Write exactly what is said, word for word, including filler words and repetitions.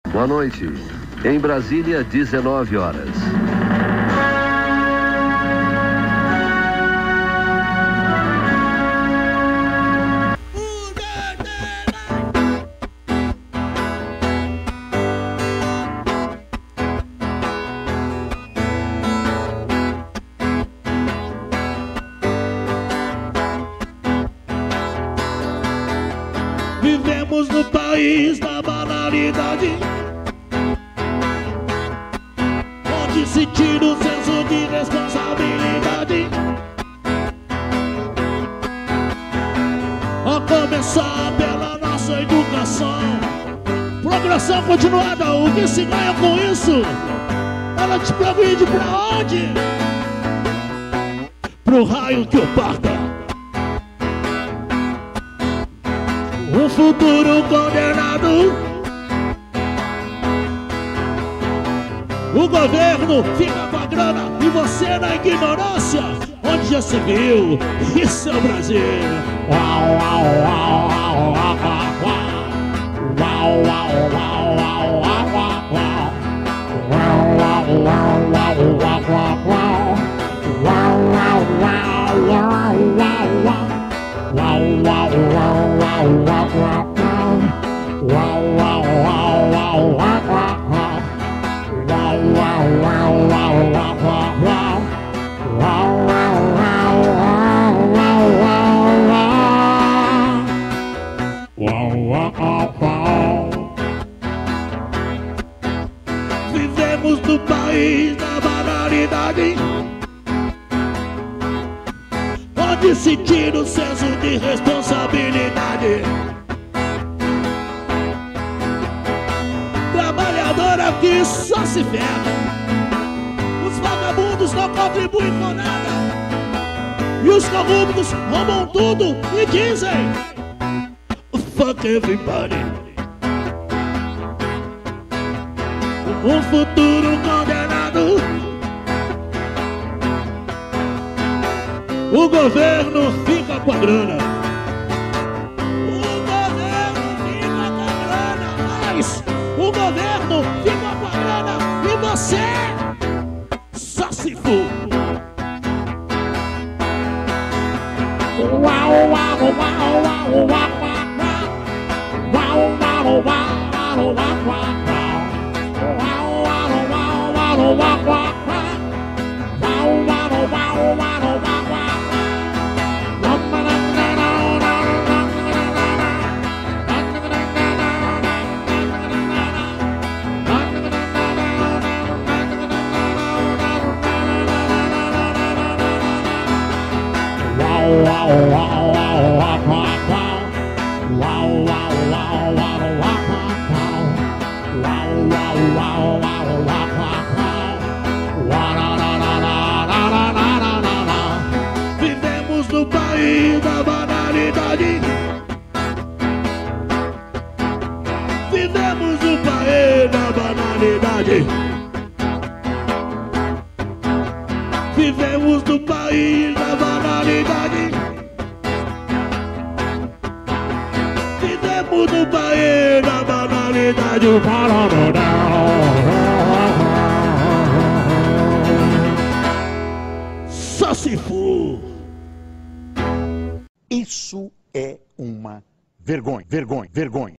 Boa noite. Em Brasília, dezenove horas. Vivemos no país da banalidade, onde se tira o senso de responsabilidade. A começar pela nossa educação, progressão continuada, o que se ganha com isso? Ela te progride pra onde? Pro raio que o parta. Um futuro condenado. O governo fica com a grana e você na ignorância. Onde já se viu? Isso é o Brasil. Uau, uau, uau, uau, uau, uau, uau, uau, uau, uau, uau, uau, vivemos no país da banalidade, onde se tira o senso de responsabilidade. Trabalhador aqui só se ferra, os vagabundos não contribuem com nada, e os corruptos roubam tudo e dizem fuck everybody. Um futuro condenado. O governo fica com a grana. O governo fica com a grana. Mas o governo fica com a grana e você só se for. Uau, uau, uau, uau, uau, uau, uau, uau, uau, uau, uau. Vivemos no país da banalidade. Vivemos no país da banalidade. Vivemos no país da banalidade. Vivemos no país da banalidade. Só se for. Isso é uma vergonha, vergonha, vergonha.